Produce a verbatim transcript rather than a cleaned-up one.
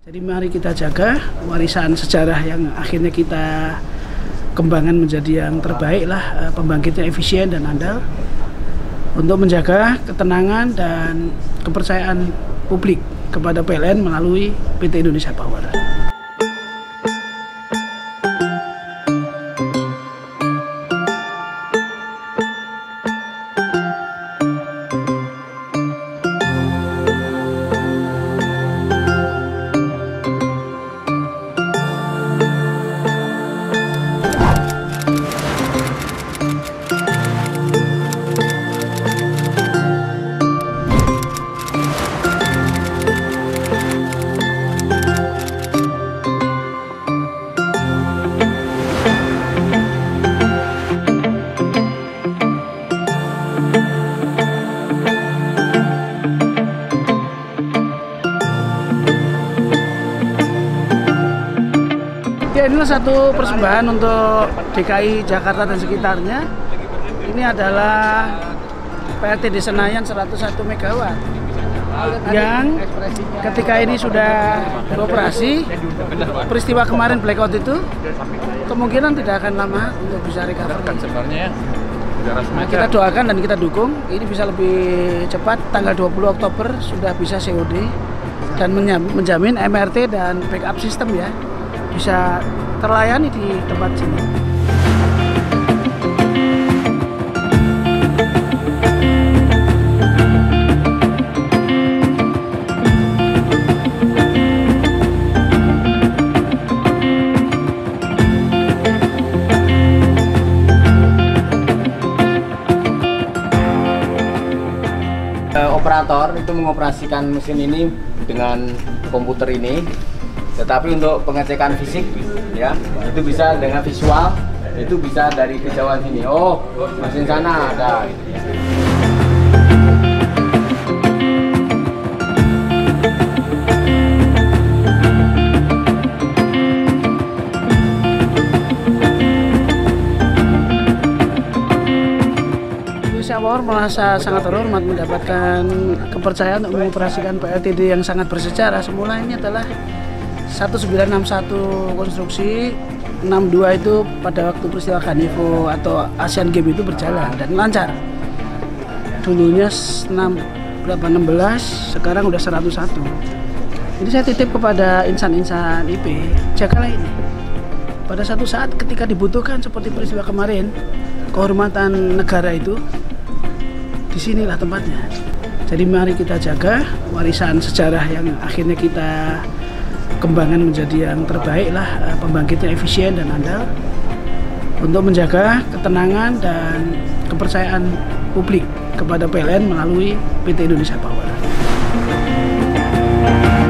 Jadi mari kita jaga warisan sejarah yang akhirnya kita kembangkan menjadi yang terbaik lah, pembangkitnya efisien dan andal untuk menjaga ketenangan dan kepercayaan publik kepada P L N melalui P T Indonesia Power. Ya, inilah satu persembahan untuk D K I Jakarta dan sekitarnya. Ini adalah P L T di Senayan seratus satu megawatt yang ketika ini sudah beroperasi, peristiwa kemarin blackout itu kemungkinan tidak akan lama untuk bisa recovery. Nah, kita doakan dan kita dukung ini bisa lebih cepat, tanggal dua puluh Oktober sudah bisa C O D dan menjamin M R T dan backup sistem ya bisa terlayani di tempat sini. Operator itu mengoperasikan mesin ini dengan komputer ini. Tetapi untuk pengecekan fisik ya itu bisa dengan visual, itu bisa dari kejauhan sini. Oh, mesin sana ada. Indonesia Power merasa sangat terhormat mendapatkan kepercayaan untuk mengoperasikan P L T D yang sangat bersejarah. Semula ini adalah seribu sembilan ratus enam puluh satu konstruksi, enam puluh dua itu pada waktu peristiwa Ganivo atau Asian Games itu berjalan dan lancar. Dulunya enam belas, sekarang udah seratus satu. Jadi saya titip kepada insan-insan I P, jagalah ini. Pada satu saat ketika dibutuhkan seperti peristiwa kemarin, kehormatan negara itu disinilah tempatnya. Jadi mari kita jaga warisan sejarah yang akhirnya kita kembangkan menjadi yang terbaik lah, pembangkitnya efisien dan andal untuk menjaga ketenangan dan kepercayaan publik kepada P L N melalui P T Indonesia Power.